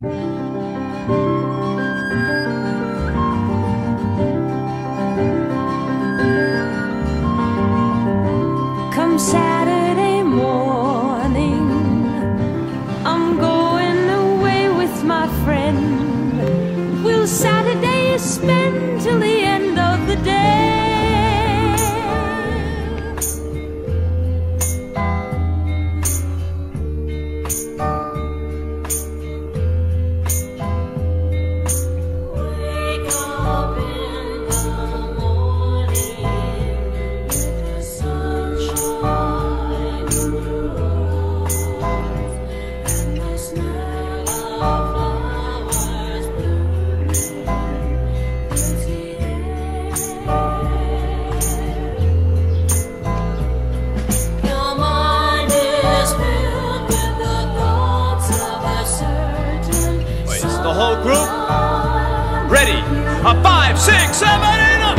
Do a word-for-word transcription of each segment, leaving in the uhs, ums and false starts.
Come Saturday morning, I'm going away with my friend. We'll Saturday spend till the end of the day. A five, six, seven, eight, up.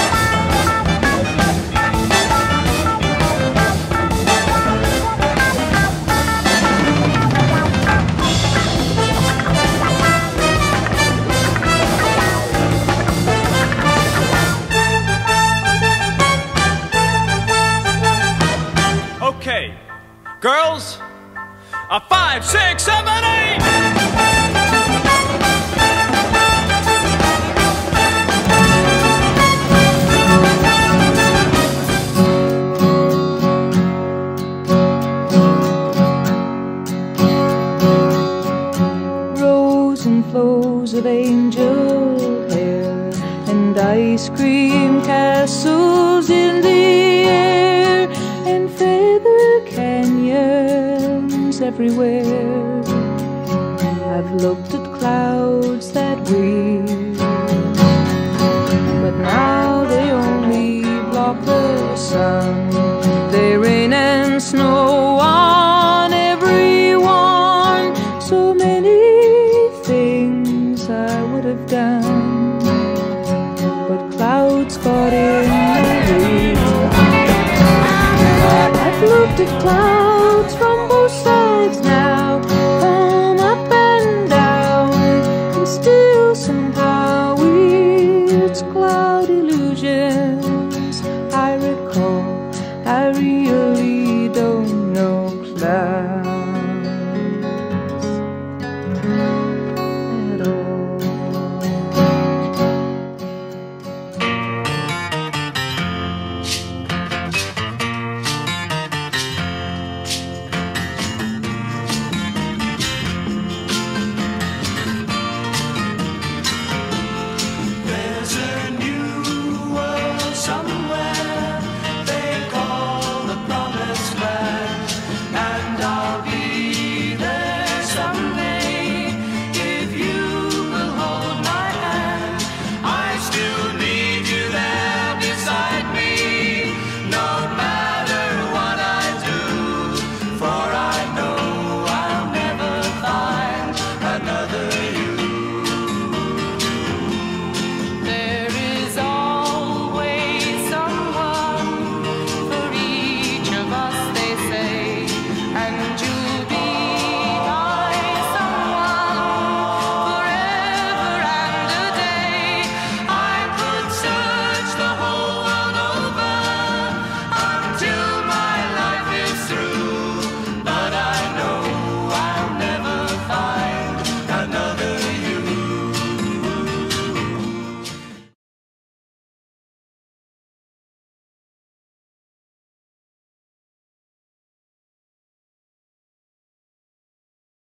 Okay, girls, a five, six, seven, eight. Of angel hair and ice cream castles in the air and feather canyons everywhere. I've looked at clouds that way, but now they only block the sun.